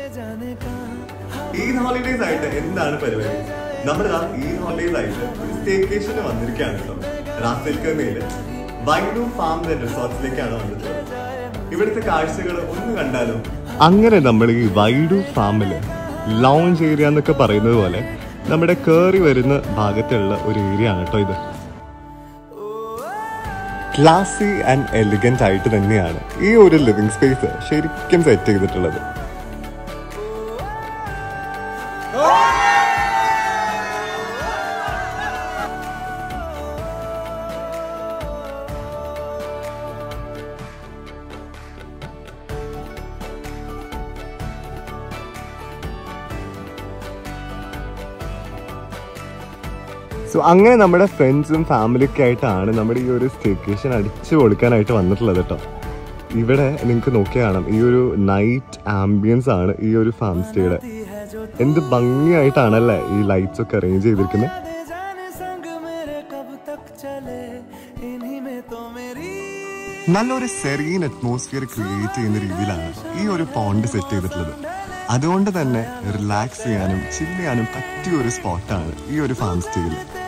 Eid holidays ആയിട്ട് എന്താണ് പരിപാടി? നമ്മുടെ ഈദ് ഹോളിഡേസ് ആയിട്ട് ഒരു സ്റ്റേക്കേഷന് വന്നിരിക്കുകയാണ് കേട്ടോ. റാസൽ ഖൈമയില് വൈഡു ഫാം റിസോർട്ട്സിലേക്കാണ് വന്നിട്ടുള്ളത്. ഇവിടുത്തെ കാഴ്ചകൾ ഒന്ന് കണ്ടാലോ. അങ്ങനെ നമ്മൾ ഈ വൈഡു ഫാമില് ലൗഞ്ച് ഏരിയ എന്നൊക്കെ പറയുന്നത് പോലെ നമ്മുടെ കേറി വരുന്ന ഭാഗത്തുള്ള ഒരു ഏരിയ ആണ് കേട്ടോ ഇത്. ക്ലാസി ആൻഡ് എലിഗന്റ് ആയിട്ട് തന്നെയാണ് ഈ ഒരു ലിവിംഗ് സ്പേസ് ശരിക്കും സെറ്റ് ചെയ്തിട്ടുള്ളത്. സോ അങ്ങനെ നമ്മുടെ ഫ്രണ്ട്സും ഫാമിലിയൊക്കെ ആയിട്ടാണ് നമ്മുടെ ഈ ഒരു സ്റ്റേക്കേഷൻ അടിച്ചു പൊളിക്കാനായിട്ട് വന്നിട്ടുള്ളത് കേട്ടോ. ഇവിടെ നിങ്ങൾക്ക് നോക്കിയാൽ കാണാം ഈ ഒരു നൈറ്റ് ആംബിയൻസ് ആണ് ഈ ഒരു ഫാം സ്റ്റേയുടെ. എന്ത് ഭംഗിയായിട്ടാണല്ലേ ഈ ലൈറ്റ്സ് ഒക്കെ അറേഞ്ച് ചെയ്തിരിക്കുന്നത്. നല്ലൊരു സെറീൻ അറ്റ്മോസ്ഫിയർ ക്രിയേറ്റ് ചെയ്യുന്ന രീതിയിലാണ് ഈ ഒരു പോണ്ട് സെറ്റ് ചെയ്തിട്ടുള്ളത്. അതുകൊണ്ട് തന്നെ റിലാക്സ് ചെയ്യാനും ചില്ല് ചെയ്യാനും പറ്റിയ ഒരു സ്പോട്ടാണ് ഈ ഒരു ഫാം സ്റ്റേയിൽ.